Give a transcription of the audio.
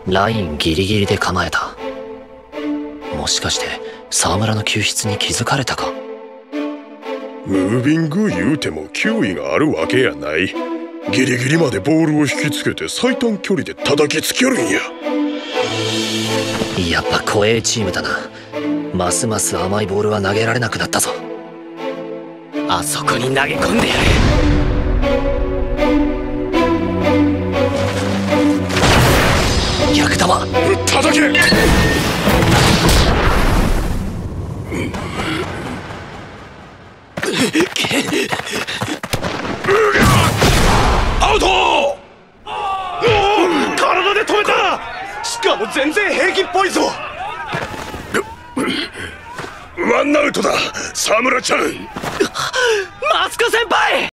ラインギリギリで構えた。もしかして沢村の救出に気づかれたか。 ムービング言うても球威があるわけやない。ギリギリまでボールを引きつけて最短距離で叩きつけるんや。 やっぱ怖えチームだな。ますます甘いボールは投げられなくなったぞ。あそこに投げ込んでやる。逆球叩け。アウト。 体で止めた。しかも全然平気っぽいぞ。 ワンアウトだ沢村ちゃん。 マツコ先輩。